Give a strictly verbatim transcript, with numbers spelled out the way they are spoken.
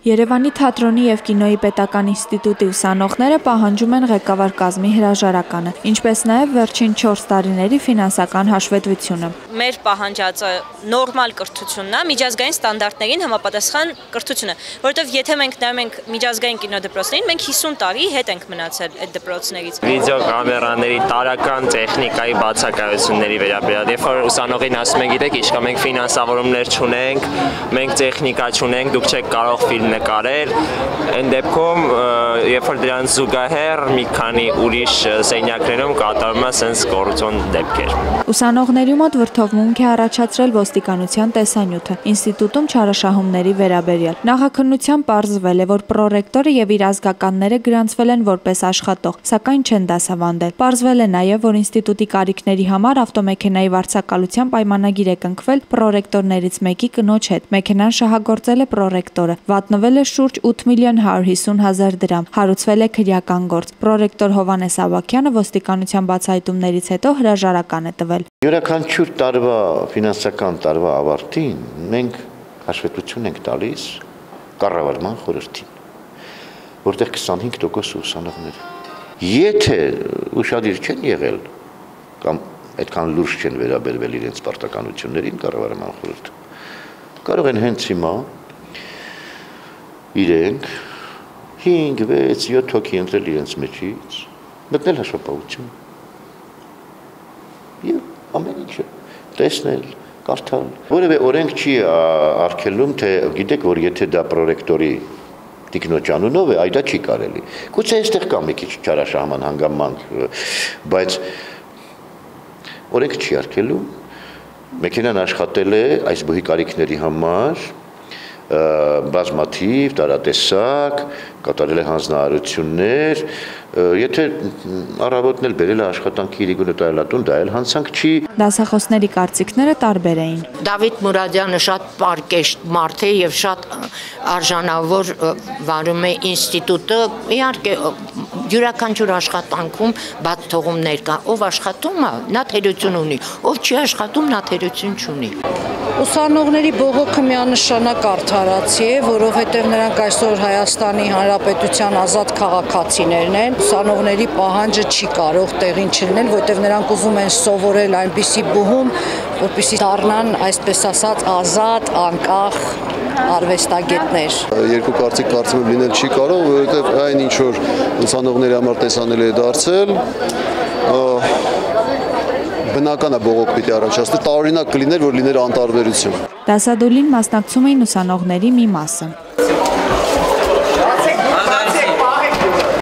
Երևանի թատրոնի և կինոյի պետական ինստիտուտի ուսանողները պահանջում են ղեկավար կազմի հրաժարականը, ինչպես նաև վերջին չորս տարիների ֆինանսական հաշվետվությունը։ Մեր պահանջածը նորմալ կրթությունն է, միջազգային ստանդարտներին համապատասխան կրթությունը, որովհետև եթե մենք նայում ենք միջազգային կինոդպրոցներին, մենք հիսուն տարի հետ ենք մնացել այդ դպրոցներից։ Վիդեոկամերաների տարրական տեխնիկայի բացակայությունների վերաբերյալ, երբ որ ուսանողին ասում են, գիտեք, իսկ մենք ֆինանսավորումներ չունենք, մենք տեխնիկա չունենք, դուք չեք կարող ֆիլմ նկարել, այն դեպքում, երբ որ դրանց զուգահեռ մի քանի ուրիշ սենյակներում կատարվում է sense կոռուպցիոն դեպքեր։ Ուսանողների մոտ վրդովմունք է առաջացրել ոստիկանության տեսանյութը, ինստիտուտում չարաշահումների վերաբերյալ։ Նախաքննությամբ պարզվել է, որ պրոռեկտորը եւ իր ազգականները գրանցվել են որպես աշխատող, սակայն չեն դասավանդել։ Պարզվել է նաեւ, որ ինստիտուտի կարիքների համար ավտոմեքենայի վարձակալության պայմանագիր է կնքվել պրոռեկտորներից մեկի կնոջ հետ։ Մեքենան շահագործել է պրոռեկտորը, վատնվել է շուրջ ութ միլիոն հարյուր հիսուն հազար դրամ, հարուցվել է քրեական գործ։ Պրոռեկտոր Հովհաննես Ավագյանը ոստիկանության բացահայտումներից հետո հրաժարական է տվել։ Յուրաքանչյուր տարվա ֆինանսական տարվա ավարտին մենք հաշվետվություն ենք տալիս կառավարման խորհրդին, որտեղ քսանհինգ տոկոս ուսանողներ։ Եթե ուշադիր չեն եղել կամ այդքան լուրջ չեն վերաբերվել իրենց պարտականություններին կառավարման խորհրդը, կարող են հենց հիմա իրենք հինգ, վեց, յոթ հոգի ընտրել իրենց մեջից, մտնել հաշվապահություն և ամեն ինչը տեսնել, կարդալ։ Որևէ օրենք չի արգելում, թե գիտեք, որ եթե դա պրոռեկտորի տիկնոջ անունով է, այ դա չի կարելի։ Գուցե այստեղ կա մի քիչ չարաշահման հանգամանք, բայց օրենքը չի արգելում, մեքենան աշխատել է այս բուհի կարիքների համար, բազմաթիվ, տարատեսակ, կատարել է հանձնարարություններ, եթե առավոտն էլ բերել է աշխատանքի իրիկունը տայելատուն, դա էլ հանցանք չի։ Դասախոսների կարծիքները տարբեր էին։ Դավիթ Մուրադյանը շատ պարկեշտ մարդ է և շատ արժանավոր վարում է ինստիտուտը, իհարկե յուրաքանչյուր աշխատանքում բաց թողումներ կա, ով աշխատում է, նա թերություն ունի, ով չի աշխատում, նա թերություն չունի։ Ուսանողների բողոքը միանշանակ արդարացի է, որովհետև նրանք այսօր Հայաստանի Հանրապետության ազատ քաղաքացիներն են, ուսանողների պահանջը չի կարող տեղին չլինել, որովհետև նրանք ուզում են սովորել այնպիսի բուհում, որպեսզի դառնան, այսպես ասած, ազատ, անկախ արվեստագետներ։ Երկու կարծիք կարծում եմ լինել չի կարող, որովհետև այն ինչ որ ուսանողների համար տեսանելի է դարձել, բնական է բողոք պիտի առաջացներ, տարօրինակ կլիներ, որ լիներ անտարբերություն։ Դասադուլին մասնակցում էին ուսանողների մի մասը։